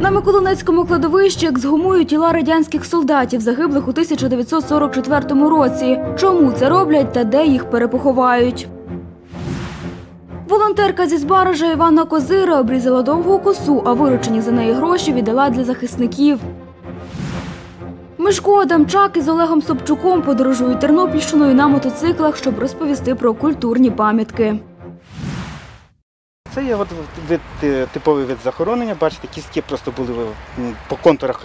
На Миколинецькому кладовищі ексгумують тіла радянських солдатів, загиблих у 1944 році. Чому це роблять та де їх перепоховають? Волонтерка зі Збаража Іванна Козира обрізала довгу косу, а виручені за неї гроші віддала для захисників. Мишко Адамчак із Олегом Собчуком подорожують Тернопільщиною на мотоциклах, щоб розповісти про культурні пам'ятки. Це є типовий вид захоронення. Бачите, кістки просто були по контурах,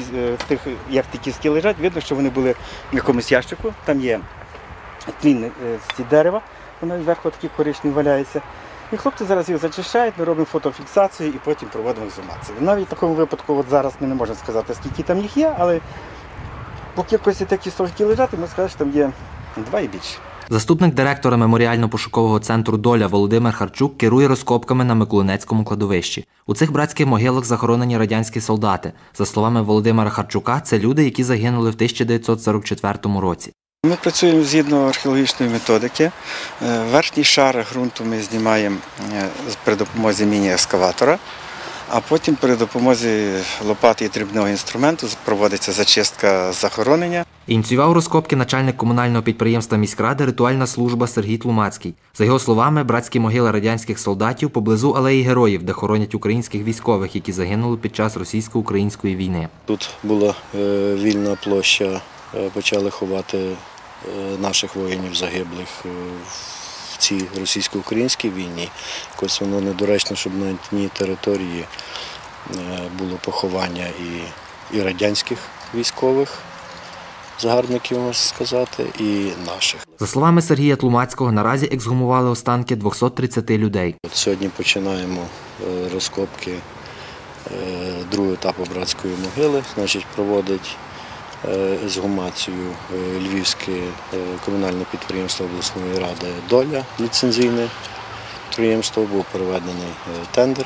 як ті кістки лежать, видно, що вони були в якомусь ящику. Там є тлін з дерева, воно зверху такі коричневі валяється. І хлопці зараз їх зачищають, ми робимо фотофіксацію і потім проводимо ексгумацію. Навіть в такому випадку от зараз ми не можемо сказати, скільки там їх є, але поки якось такі кістки лежать, ми скажемо, що там є 2 і більше. Заступник директора меморіально-пошукового центру «Доля» Володимир Харчук керує розкопками на Миколинецькому кладовищі. У цих братських могилах захоронені радянські солдати. За словами Володимира Харчука, це люди, які загинули в 1944 році. Ми працюємо згідно археологічної методики. Верхній шар ґрунту ми знімаємо при допомозі міні-екскаватора, а потім при допомозі лопати і дрібного інструменту проводиться зачистка захоронення. Ініціював розкопки начальник комунального підприємства міськради «Ритуальна служба» Сергій Тлумацький. За його словами, братські могили радянських солдатів поблизу Алеї Героїв, де хоронять українських військових, які загинули під час російсько-української війни. Тут була вільна площа, почали ховати наших воїнів загиблих в цій російсько-українській війні. Якось воно недоречно, щоб на тій території було поховання і радянських військових загарбників, можна сказати, і наших. За словами Сергія Тлумацького, наразі ексгумували останки 230 людей. Сьогодні починаємо розкопки другого етапу братської могили, значить проводить ексгумацію Львівське комунальне підприємство обласної ради «Доля», ліцензійне підприємство, був проведений тендер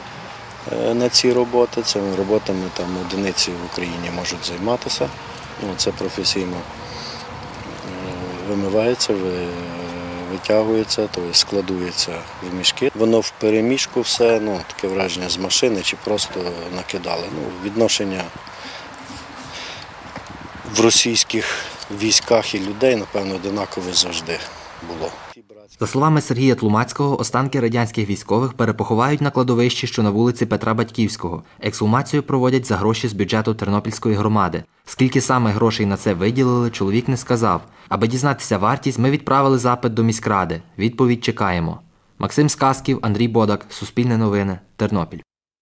на ці роботи. Цими роботами там одиниці в Україні можуть займатися. Це професійно вимивається, витягується, тобто складується в мішки. Воно в перемішку все, таке враження з машини чи просто накидали. Відношення в російських військах і людей, напевно, однакове завжди було. За словами Сергія Тлумацького, останки радянських військових перепоховають на кладовищі, що на вулиці Петра Батьківського. Ексгумацію проводять за гроші з бюджету Тернопільської громади. Скільки саме грошей на це виділили, чоловік не сказав. Аби дізнатися вартість, ми відправили запит до міськради. Відповідь чекаємо. Максим Сказків, Андрій Бодак, Суспільне новини, Тернопіль.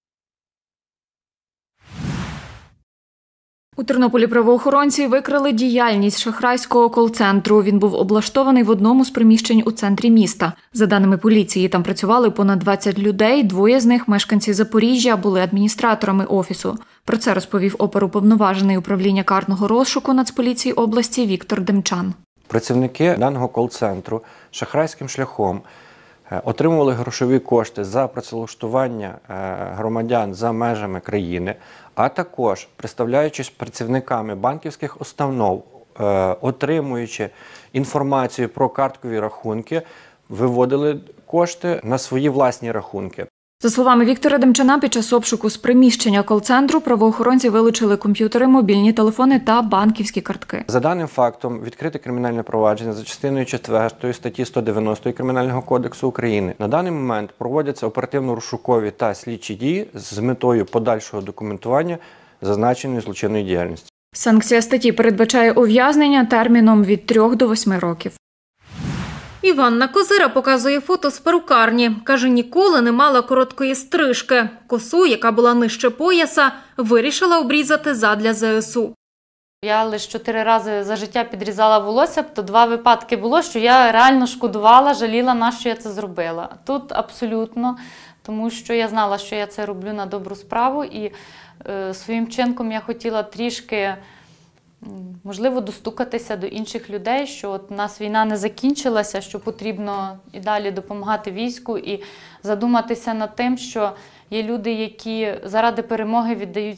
У Тернополі правоохоронці викрили діяльність шахрайського кол-центру. Він був облаштований в одному з приміщень у центрі міста. За даними поліції, там працювали понад 20 людей, 2 з них – мешканці Запоріжжя, були адміністраторами офісу. Про це розповів оперуповноважений управління карного розшуку Нацполіції області Віктор Демчан. Працівники даного кол-центру шахрайським шляхом отримували грошові кошти за працевлаштування громадян за межами країни, а також представляючись працівниками банківських установ, отримуючи інформацію про карткові рахунки, виводили кошти на свої власні рахунки. За словами Віктора Демчана, під час обшуку з приміщення кол-центру правоохоронці вилучили комп'ютери, мобільні телефони та банківські картки. За даним фактом відкрите кримінальне провадження за частиною 4 статті 190 Кримінального кодексу України. На даний момент проводяться оперативно-розшукові та слідчі дії з метою подальшого документування зазначеної злочинної діяльності. Санкція статті передбачає ув'язнення терміном від 3 до 8 років. Іванна Козира показує фото з перукарні. Каже, ніколи не мала короткої стрижки. Косу, яка була нижче пояса, вирішила обрізати задля ЗСУ. Я лише 4 рази за життя підрізала волосся, то 2 випадки було, що я реально шкодувала, жаліла, на що я це зробила. Тут абсолютно, тому що я знала, що я це роблю на добру справу, і своїм вчинком я хотіла трішки, можливо, достукатися до інших людей, що от у нас війна не закінчилася, що потрібно і далі допомагати війську, і задуматися над тим, що є люди, які заради перемоги віддають себе.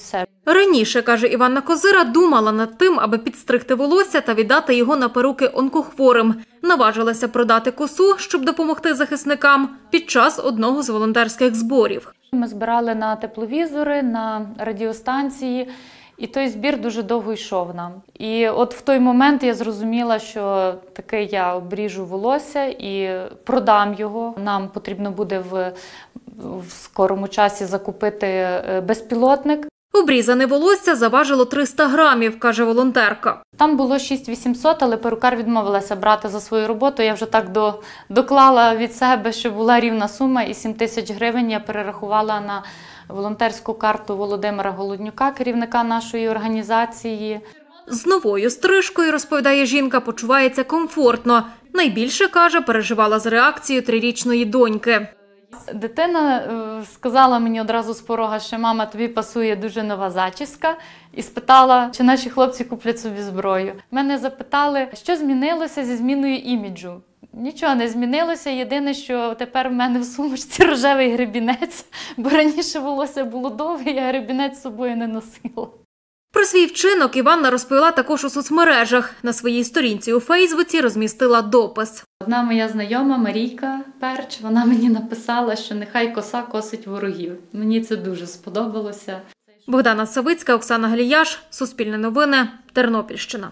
Раніше, каже Іванна Козира, думала над тим, аби підстригти волосся та віддати його на перуки онкохворим. Наважилася продати косу, щоб допомогти захисникам, під час одного з волонтерських зборів. Ми збирали на тепловізори, на радіостанції, і той збір дуже довго йшов нам. І от в той момент я зрозуміла, що таки я обріжу волосся і продам його. Нам потрібно буде в скорому часі закупити безпілотник. Обрізане волосся заважило 300 грамів, каже волонтерка. Там було 6800, але перукар відмовилася брати за свою роботу. Я вже так доклала від себе, що була рівна сума, і 7000 гривень я перерахувала на волонтерську карту Володимира Голоднюка, керівника нашої організації. З новою стрижкою, розповідає жінка, почувається комфортно. Найбільше, каже, переживала з реакцією 3-річної доньки. Дитина сказала мені одразу з порога, що мама, тобі пасує дуже нова зачіска, і спитала, чи наші хлопці куплять собі зброю. Мене запитали, що змінилося зі зміною іміджу. Нічого не змінилося, єдине, що тепер в мене в сумочці рожевий гребінець, бо раніше волосся було довге, я гребінець з собою не носила. Про свій вчинок Іванна розповіла також у соцмережах. На своїй сторінці у Фейсбуці розмістила допис. Одна моя знайома, Марійка Перч, вона мені написала, що нехай коса косить ворогів. Мені це дуже сподобалося. Богдана Савицька, Оксана Галіяш, Суспільне новини, Тернопільщина.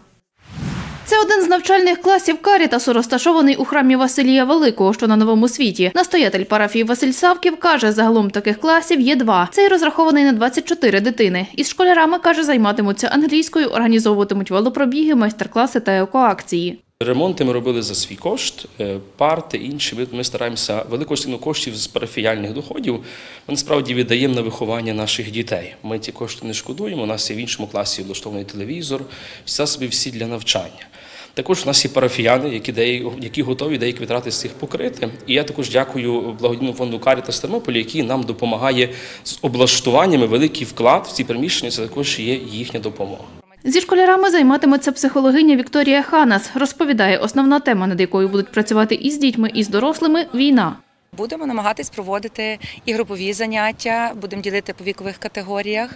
Це один з навчальних класів Карітасу, розташований у храмі Василія Великого, що на Новому Світі. Настоятель парафії Василь Савків каже, загалом таких класів є 2. Цей розрахований на 24 дитини. Із школярами, каже, займатимуться англійською, організовуватимуть велопробіги, майстер-класи та екоакції. Ремонти ми робили за свій кошт, парти, інші. Ми стараємося велику частину коштів з парафіяльних доходів. Ми насправді віддаємо на виховання наших дітей. Ми ці кошти не шкодуємо, у нас є в іншому класі облаштований телевізор, всі для навчання. Також у нас є парафіяни, які готові деякі витрати з цих покрити. І я також дякую благодійному фонду «Карітас Тернополя», який нам допомагає з облаштуваннями. Великий вклад в ці приміщення – це також є їхня допомога. Зі школярами займатиметься психологиня Вікторія Ханас. Розповідає, основна тема, над якою будуть працювати і з дітьми, і з дорослими – війна. Будемо намагатись проводити і групові заняття, будемо ділити по вікових категоріях,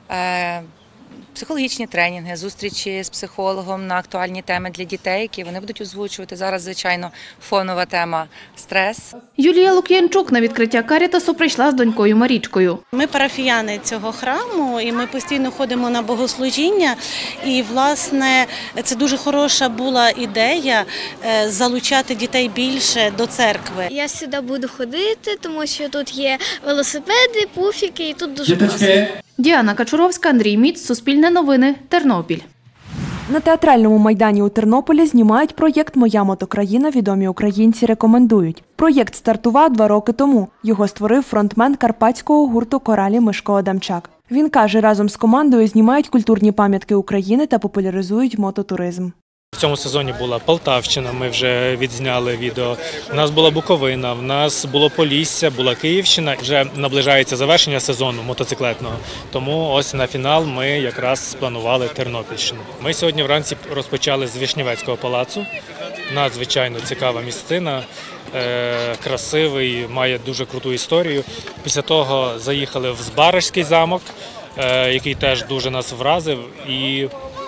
психологічні тренінги, зустрічі з психологом на актуальні теми для дітей, які вони будуть озвучувати. Зараз, звичайно, фонова тема – стрес. Юлія Лук'янчук на відкриття Карітасу прийшла з донькою Марічкою. Ми парафіяни цього храму, і ми постійно ходимо на богослужіння. І, власне, це дуже хороша була ідея залучати дітей більше до церкви. Я сюди буду ходити, тому що тут є велосипеди, пуфіки, і тут дуже класно. Діана Качуровська, Андрій Міц, Суспільне новини, Тернопіль. На театральному майдані у Тернополі знімають проєкт «Моя мотокраїна. Відомі українці рекомендують». Проєкт стартував 2 роки тому. Його створив фронтмен карпатського гурту «Коралі» Мишко Адамчак. Він каже, разом з командою знімають культурні пам'ятки України та популяризують мототуризм. В цьому сезоні була Полтавщина, ми вже відзняли відео. У нас була Буковина, в нас було Полісся, була Київщина. Вже наближається завершення сезону мотоциклетного. Тому ось на фінал ми якраз спланували Тернопільщину. Ми сьогодні вранці розпочали з Вишневецького палацу. Надзвичайно цікава місцина, красивий, має дуже круту історію. Після того заїхали в Збаражський замок, який теж дуже нас вразив. І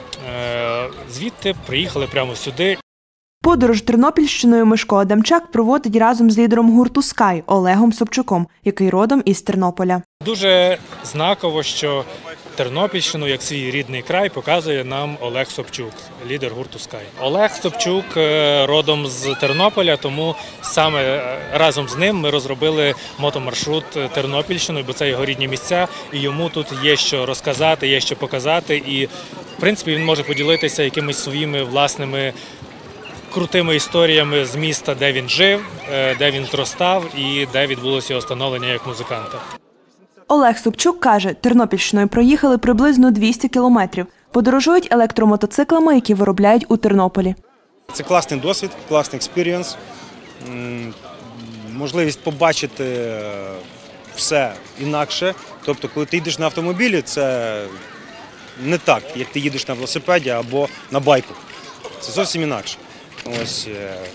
звідти приїхали прямо сюди. Подорож Тернопільщиною Мишко Адамчак проводить разом з лідером гурту «Скай» Олегом Собчуком, який родом із Тернополя. Дуже знаково, що Тернопільщину, як свій рідний край, показує нам Олег Собчук, лідер гурту «Скай». Олег Собчук родом з Тернополя, тому саме разом з ним ми розробили мотомаршрут Тернопільщиною, бо це його рідні місця, і йому тут є що розказати, є що показати, і в принципі він може поділитися якимись своїми власними крутими історіями з міста, де він жив, де він зростав і де відбулося його становлення як музиканта. Олег Собчук каже, Тернопільщиною проїхали приблизно 200 кілометрів. Подорожують електромотоциклами, які виробляють у Тернополі. Це класний досвід, класний експірієнс, можливість побачити все інакше. Тобто, коли ти їдеш на автомобілі, це не так, як ти їдеш на велосипеді або на байку. Це зовсім інакше. Ось,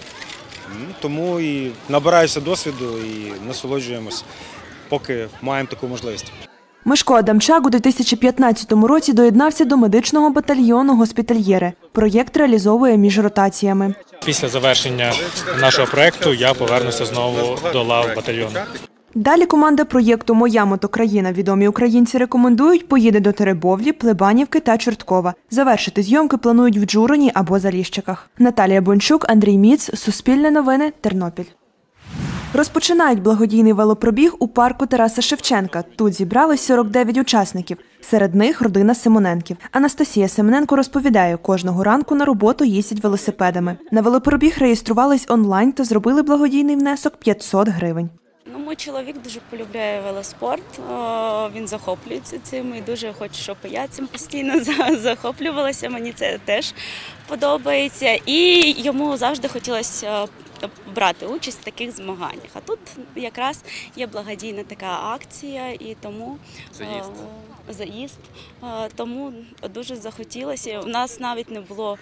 тому і набираюся досвіду і насолоджуємось, поки маємо таку можливість. Мишко Адамчак у 2015 році доєднався до медичного батальйону «Госпітальєри». Проєкт реалізовує між ротаціями. Після завершення нашого проєкту я повернуся знову до лав батальйону. Далі команда проєкту «Моя мотокраїна. Відомі українці» рекомендують поїде до Теребовлі, Плебанівки та Чорткова. Завершити зйомки планують в Джурині або Заліщиках. Наталія Бончук, Андрій Міц, Суспільне новини, Тернопіль. Розпочинають благодійний велопробіг у парку Тараса Шевченка. Тут зібрались 49 учасників. Серед них родина Симоненків. Анастасія Семененко розповідає, кожного ранку на роботу їздять велосипедами. На велопробіг реєструвались онлайн та зробили благодійний внесок 500 гривень. Мій чоловік дуже полюбляє велоспорт, він захоплюється цим і дуже хоче, щоб я цим постійно захоплювалася, мені це теж подобається. І йому завжди хотілося брати участь в таких змаганнях. А тут якраз є благодійна така акція і тому заїзд, тому дуже захотілося. У нас навіть не було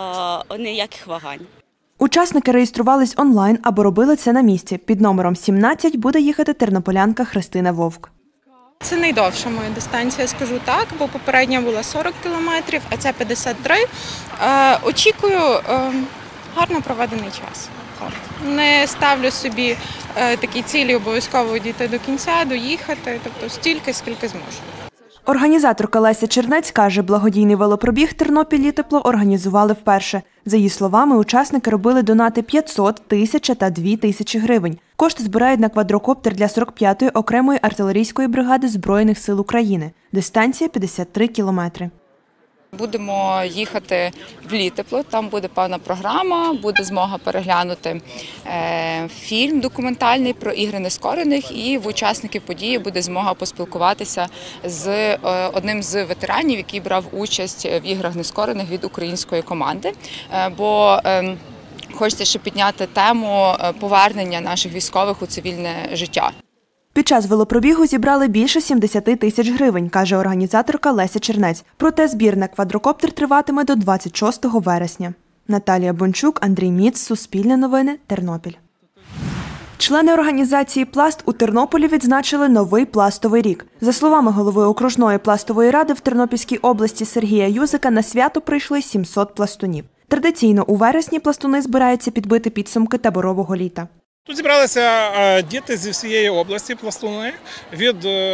ніяких вагань. Учасники реєструвались онлайн або робили це на місці. Під номером 17 буде їхати тернополянка Христина Вовк. Це найдовша моя дистанція, скажу так, бо попередня була 40 кілометрів, а ця 53. Очікую гарно проведений час. Не ставлю собі такі цілі обов'язково дійти до кінця, доїхати, тобто стільки, скільки зможу. Організаторка Леся Чернець каже, благодійний велопробіг Тернопіль-Літепло організували вперше. За її словами, учасники робили донати 500, 1000 та 2000 гривень. Кошти збирають на квадрокоптер для 45-ї окремої артилерійської бригади Збройних сил України. Дистанція 53 кілометри. Будемо їхати в Літепло, там буде певна програма, буде змога переглянути фільм документальний про ігри нескорених, і в учасників події буде змога поспілкуватися з одним з ветеранів, який брав участь в іграх нескорених від української команди. Бо хочеться ще підняти тему повернення наших військових у цивільне життя. Під час велопробігу зібрали більше 70 тисяч гривень, каже організаторка Леся Чернець. Проте збір на квадрокоптер триватиме до 26 вересня. Наталія Бончук, Андрій Міц, Суспільне новини, Тернопіль. Члени організації «Пласт» у Тернополі відзначили новий пластовий рік. За словами голови окружної пластової ради в Тернопільській області Сергія Юзика, на свято прийшли 700 пластунів. Традиційно у вересні пластуни збираються підбити підсумки таборового літа. Тут зібралися діти зі всієї області, пластуни, від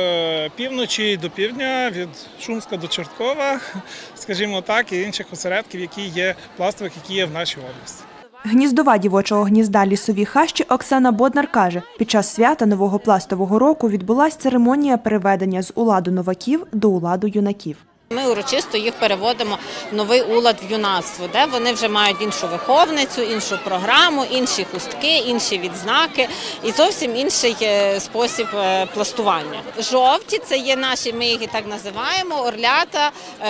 півночі до півдня, від Шумська до Чорткова, скажімо так, і інших осередків, які є пластових, які є в нашій області. Гніздова дівочого гнізда «Лісові хащі» Оксана Боднар каже, під час свята нового пластового року відбулася церемонія переведення з уладу новаків до уладу юнаків. Ми урочисто їх переводимо в новий улад в юнацтво, де вони вже мають іншу виховницю, іншу програму, інші хустки, інші відзнаки і зовсім інший спосіб пластування. Жовті – це є наші, ми їх і так називаємо, орлята,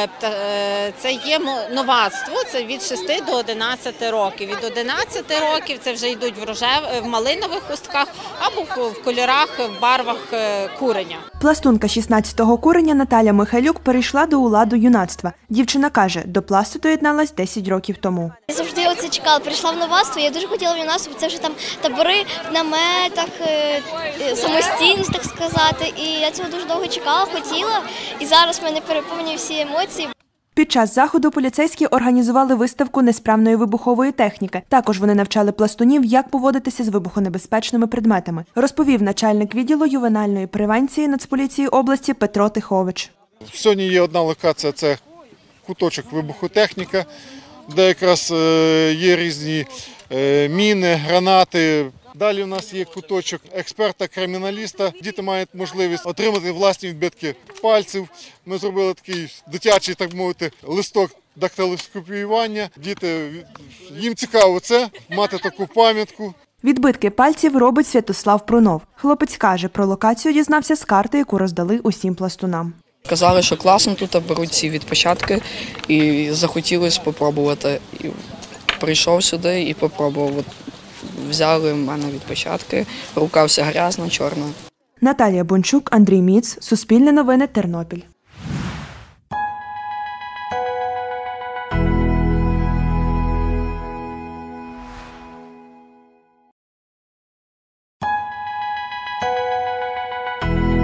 це є новацтво, це від 6 до 11 років. Від 11 років це вже йдуть в малинових хустках або в кольорах, в барвах куреня. Пластунка 16-го куреня Наталя Михайлюк перейшла до уладу юнацтва. Дівчина каже, до пласту доєдналась 10 років тому. Я завжди оце чекала, прийшла в новацтво, я дуже хотіла в юнацтво, це вже там табори в наметах, самостійність, так сказати. І я цього дуже довго чекала, хотіла, і зараз мене переповнюють всі емоції. Під час заходу поліцейські організували виставку несправної вибухової техніки. Також вони навчали пластунів, як поводитися з вибухонебезпечними предметами, розповів начальник відділу ювенальної превенції Нацполіції області Петро Тихович. Сьогодні є одна локація, це куточок вибухотехніка, де якраз є різні міни, гранати. Далі у нас є куточок експерта-криміналіста. Діти мають можливість отримати власні відбитки пальців. Ми зробили такий дитячий, так мовити, листок дактилоскопіювання. Діти, їм цікаво це, мати таку пам'ятку. Відбитки пальців робить Святослав Прунов. Хлопець каже, про локацію дізнався з карти, яку роздали усім пластунам. Казали, що класно тут беруть ці відпечатки і захотілося спробувати. Прийшов сюди і спробував. Взяли в мене відпечатки, рука вся грязна, чорна. Наталія Бончук, Андрій Міц, Суспільне новини, Тернопіль.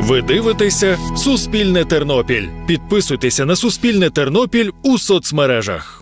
Ви дивитеся «Суспільне Тернопіль». Підписуйтеся на «Суспільне Тернопіль» у соцмережах.